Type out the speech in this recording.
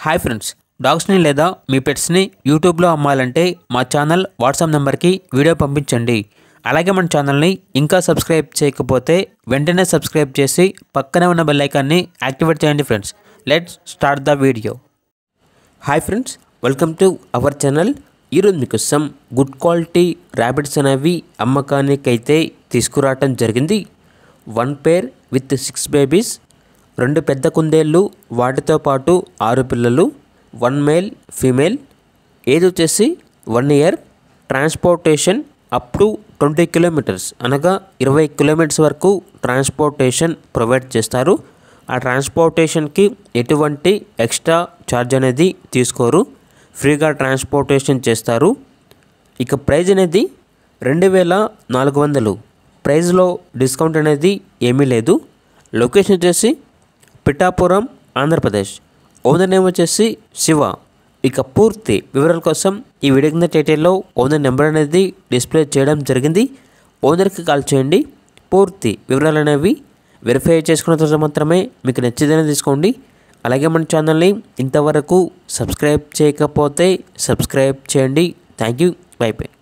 Hi friends, డాగ్స్ని లేదా మీ పెట్స్ని యూట్యూబ్లో అమ్మాలంటే మా ఛానల్ వాట్సాప్ నెంబర్కి వీడియో పంపించండి. అలాగే మన ఛానల్ని ఇంకా సబ్స్క్రైబ్ చేయకపోతే వెంటనే సబ్స్క్రైబ్ చేసి పక్కనే ఉన్న బెల్ ఐకాన్ని యాక్టివేట్ చేయండి. Friends, let's start the video. Hi friends, welcome to our channel. ఈరోజు మీకోసం గుడ్ క్వాలిటీ ర్యాబిట్స్ అనేవి అమ్మకానికైతే తీసుకురావటం జరిగింది. 1 పేర్ విత్ 6 బేబీస్, 2 పెద్ద కుందేళ్ళు, వాటితో పాటు 6 పిల్లలు, 1 మేల్ ఫీమేల్, ఏజ్ వచ్చేసి 1 year. Transportation up to 20 kilometres అనగా 20 కిలోమీటర్స్ వరకు ట్రాన్స్పోర్టేషన్ ప్రొవైడ్ చేస్తారు. ఆ ట్రాన్స్పోర్టేషన్కి ఎటువంటి ఎక్స్ట్రా ఛార్జ్ అనేది తీసుకోరు, ఫ్రీగా ట్రాన్స్పోర్టేషన్ చేస్తారు. ఇక ప్రైజ్ అనేది 2400. ప్రైజ్లో డిస్కౌంట్ అనేది ఏమీ లేదు. లొకేషన్ వచ్చేసి పిఠాపురం, ఆంధ్రప్రదేశ్. ఓనర్ నేమ్ వచ్చేసి శివ. ఇక పూర్తి వివరాల కోసం ఈ వీడియో కింద టైటిల్లో ఓనర్ నెంబర్ అనేది డిస్ప్లే చేయడం జరిగింది. ఓనర్కి కాల్ చేయండి. పూర్తి వివరాలు అనేవి వెరిఫై చేసుకున్న తర్వాత మాత్రమే మీకు నచ్చేదైనా తీసుకోండి. అలాగే మన ఛానల్ని ఇంతవరకు సబ్స్క్రైబ్ చేయకపోతే సబ్స్క్రైబ్ చేయండి. Thank you. Bye by.